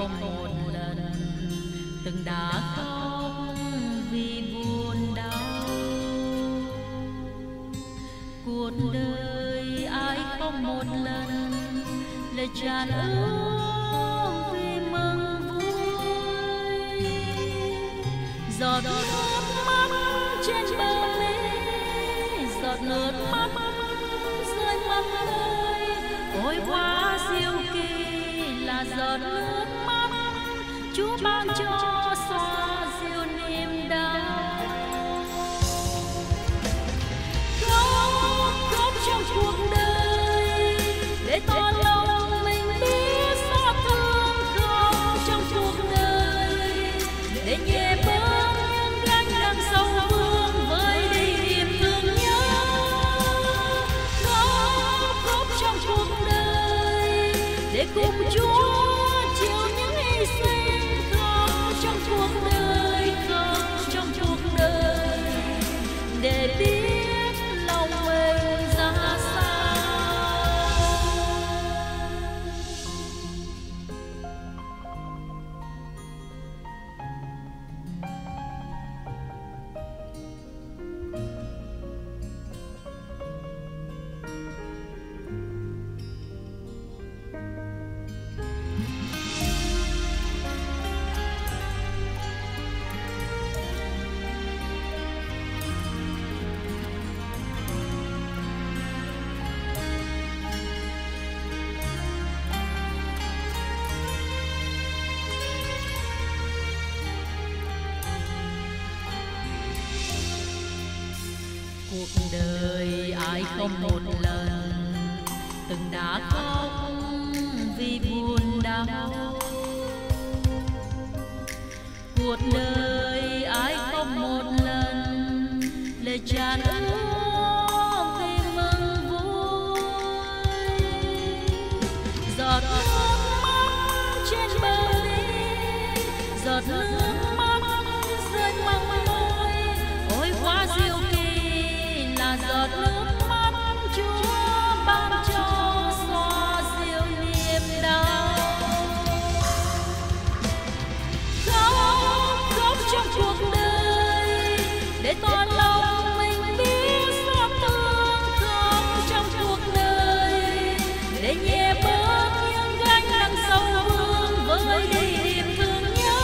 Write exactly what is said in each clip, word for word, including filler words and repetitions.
không một lần từng đã khóc vì buồn đau. Cuộc đời ai không một lần lời tràn ước vì mừng vui. Giọt nước mắt trên bờ lê, giọt nước mắt rơi mong ơi, ôi quá diệu kỳ là giọt nước mắt Chúa ban cho xoa dịu niềm đau. Khóc khóc trong cuộc đời để tỏ lòng mình biết xót thương. Khóc trong cuộc đời để nhẹ bớt những gánh nặng sâu vương với đi niềm thương nhớ. Khóc khóc trong cuộc đời để cùng Chúa chịu những hy sinh. Khóc trong cuộc đời, khóc trong cuộc đời để biết lòng mình ra sao. Cuộc đời ai không một lần từng đã khóc vì buồn đau. Cuộc đời ai không một lần lời tràn ước vì mừng vui. Giọt nước mắt trên bờ lê, giọt nước mắt rơi mong ơi, ôi quá diệu kỳ là giọt nước mắt Chúa ban cho xoa dịu niềm đau. Khóc khóc trong cuộc đời để tỏ lòng mình biết xót thương. Khóc trong cuộc đời để nhẹ bớt những gánh nặng sâu vương với đi niềm thương nhớ.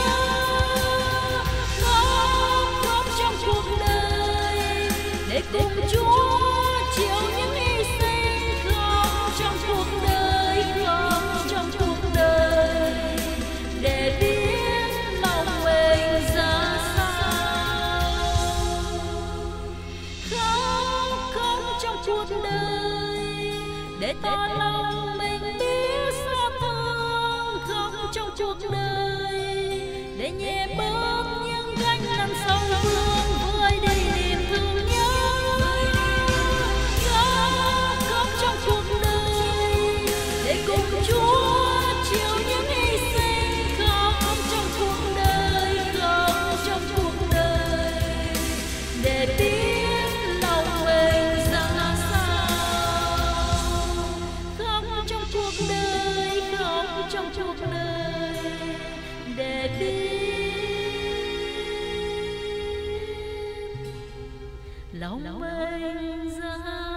Khóc khóc trong cuộc đời để cùng Chúa chịu những hy sinh. Khóc trong cuộc đời, khóc trong cuộc đời để biết lòng mình ra sao. Khóc khóc trong cuộc đời để tỏ lòng mình biết xót thương. Khóc trong cuộc đời để nhẹ bớt những gánh nặng sâu vương với đi niềm thương nhớ. Khóc khóc trong cuộc đời để cùng Chúa chịu những hy sinh. Khóc trong cuộc đời, khóc trong cuộc đời để biết lòng mình ra sao. Khóc trong cuộc đời, khóc trong cuộc đời để biết lòng mình ra